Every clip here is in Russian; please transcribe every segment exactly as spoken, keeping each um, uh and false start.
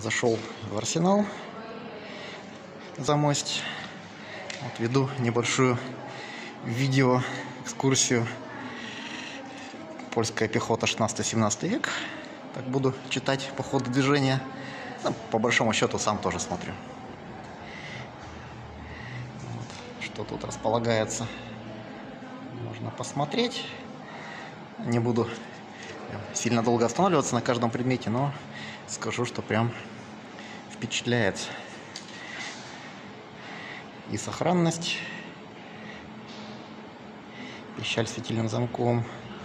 Зашел в Арсенал Замость. Вот веду небольшую видео экскурсию. Польская пехота шестнадцатый-семнадцатый век. Так буду читать по ходу движения. Ну, по большому счету сам тоже смотрю. Вот, что тут располагается, можно посмотреть. Не буду сильно долго останавливаться на каждом предмете, но скажу, что прям впечатляет. И сохранность. Пищаль с фитильным замком.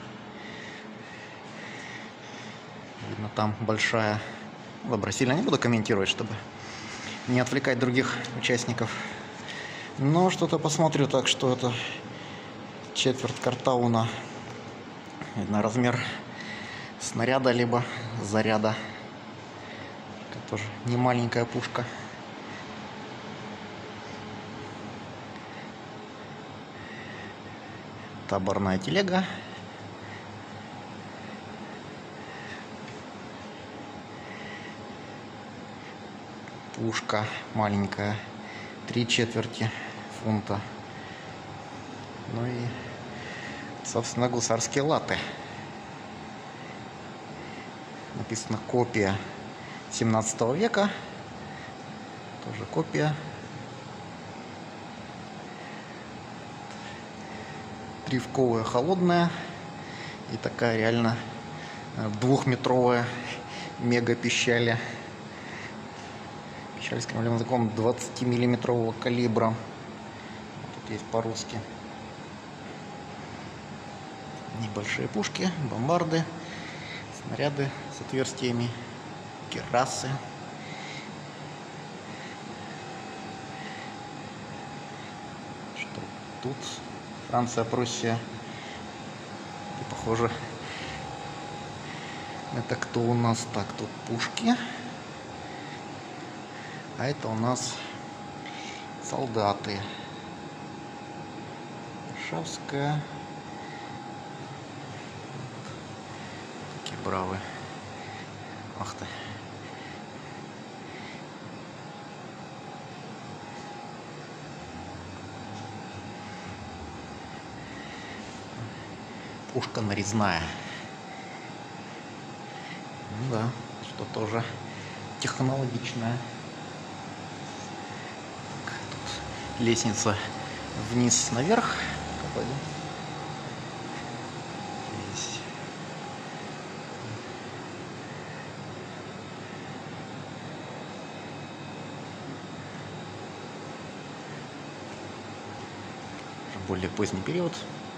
Видно, там большая. Добро, сильно не буду комментировать, чтобы не отвлекать других участников. Но что-то посмотрю, так что это четверть картауна. Видно размер снаряда либо заряда. Это тоже не маленькая пушка. Таборная телега. Пушка маленькая, три четверти фунта. Ну и, собственно, гусарские латы. Написано копия семнадцатого века. Тоже копия. Тревковая холодная. И такая реально двухметровая мега пищаля. Пищаль с кремлевым языком двадцатимиллиметрового калибра. Вот тут есть по-русски. Небольшие пушки, бомбарды, снаряды с отверстиями, кирасы. Что тут? Франция, Пруссия. И похоже, это кто у нас? Так, тут пушки. А это у нас солдаты. Варшавская. Такие бравые. Ах ты. Пушка нарезная. Ну да, что тоже технологичное. Тут лестница вниз наверх. Здесь. Более поздний период.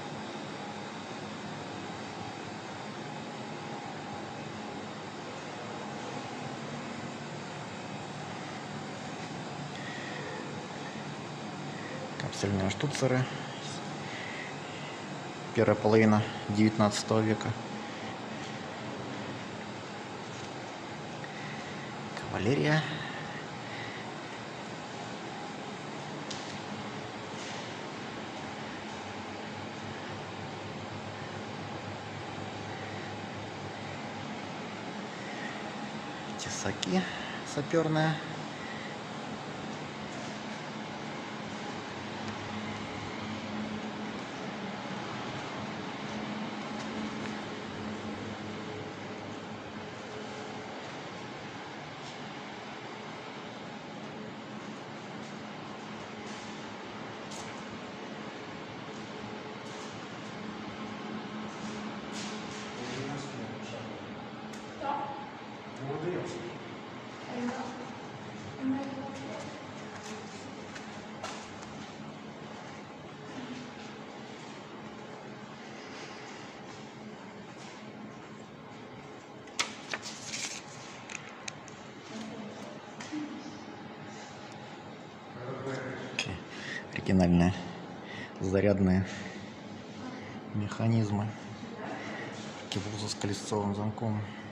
Капсельные штуцеры. Первая половина девятнадцатого века. Кавалерия. Тесаки саперная. Оригинальные зарядные механизмы. Кибуза с колесцовым замком.